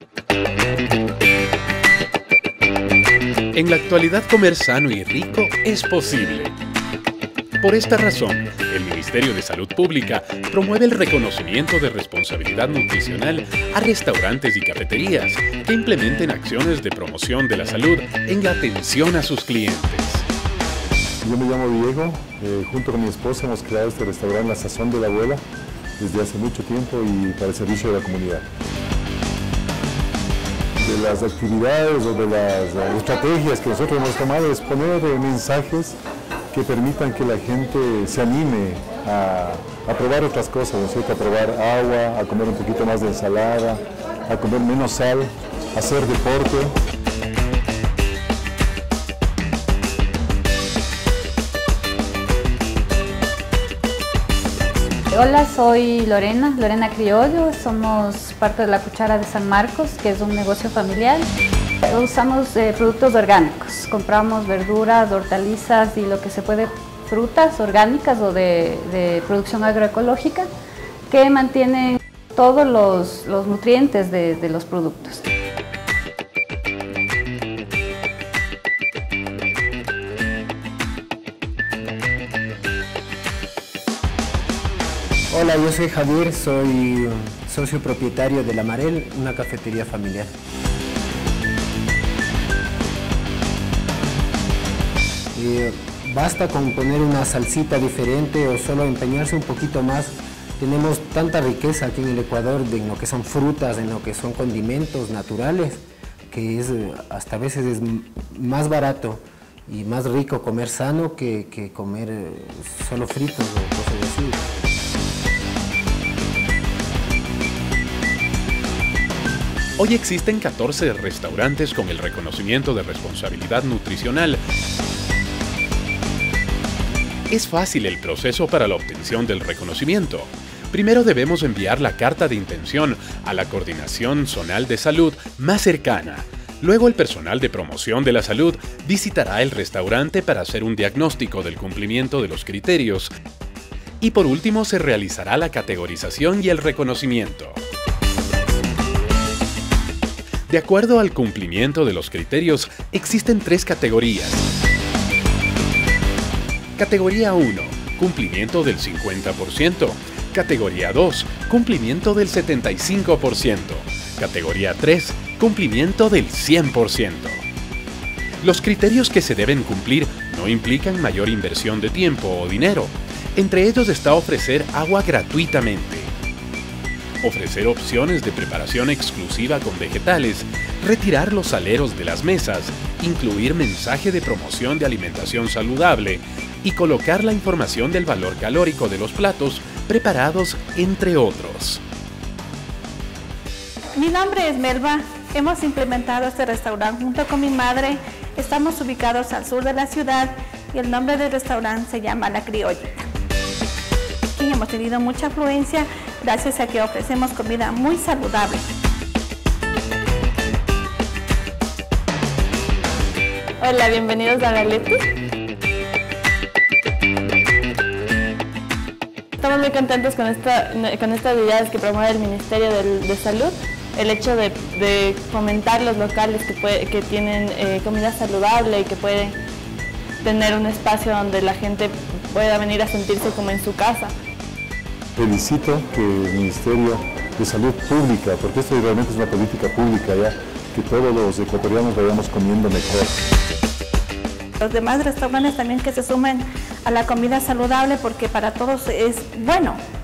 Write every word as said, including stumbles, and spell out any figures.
En la actualidad, comer sano y rico es posible. Por esta razón, el Ministerio de Salud Pública promueve el reconocimiento de responsabilidad nutricional a restaurantes y cafeterías que implementen acciones de promoción de la salud en la atención a sus clientes. Yo me llamo Diego, eh, junto con mi esposa hemos creado este restaurante La Sazón de la Abuela desde hace mucho tiempo y para el servicio de la comunidad. De las actividades o de las uh, estrategias que nosotros hemos tomado es poner eh, mensajes que permitan que la gente se anime a, a probar otras cosas, ¿no es cierto? A probar agua, a comer un poquito más de ensalada, a comer menos sal, a hacer deporte. Hola, soy Lorena, Lorena Criollo, somos parte de La Cuchara de San Marcos, que es un negocio familiar. Usamos eh, productos orgánicos, compramos verduras, hortalizas y lo que se puede, frutas orgánicas o de, de producción agroecológica, que mantienen todos los, los nutrientes de, de los productos. Hola, yo soy Javier, soy socio propietario de La Marel, una cafetería familiar. Eh, basta con poner una salsita diferente o solo empeñarse un poquito más. Tenemos tanta riqueza aquí en el Ecuador de en lo que son frutas, en lo que son condimentos naturales, que es, hasta a veces es más barato y más rico comer sano que, que comer solo fritos o cosas así. Hoy existen catorce restaurantes con el reconocimiento de responsabilidad nutricional. Es fácil el proceso para la obtención del reconocimiento. Primero debemos enviar la carta de intención a la Coordinación Zonal de Salud más cercana. Luego el personal de promoción de la salud visitará el restaurante para hacer un diagnóstico del cumplimiento de los criterios. Y por último se realizará la categorización y el reconocimiento. De acuerdo al cumplimiento de los criterios, existen tres categorías. Categoría uno, cumplimiento del cincuenta por ciento. Categoría dos, cumplimiento del setenta y cinco por ciento. Categoría tres, cumplimiento del cien por ciento. Los criterios que se deben cumplir no implican mayor inversión de tiempo o dinero. Entre ellos está ofrecer agua gratuitamente, ofrecer opciones de preparación exclusiva con vegetales, retirar los aleros de las mesas, incluir mensaje de promoción de alimentación saludable y colocar la información del valor calórico de los platos preparados, entre otros. Mi nombre es Melba. Hemos implementado este restaurante junto con mi madre. Estamos ubicados al sur de la ciudad y el nombre del restaurante se llama La Criollita. Y hemos tenido mucha afluencia gracias a que ofrecemos comida muy saludable. Hola, bienvenidos a Galetti. Estamos muy contentos con, esta, con estas ideas que promueve el Ministerio de, de Salud. El hecho de, de fomentar los locales que, puede, que tienen eh, comida saludable y que pueden tener un espacio donde la gente pueda venir a sentirse como en su casa. Felicito que el Ministerio de Salud Pública, porque esto realmente es una política pública ya, que todos los ecuatorianos vayamos comiendo mejor. Los demás restaurantes también que se sumen a la comida saludable porque para todos es bueno.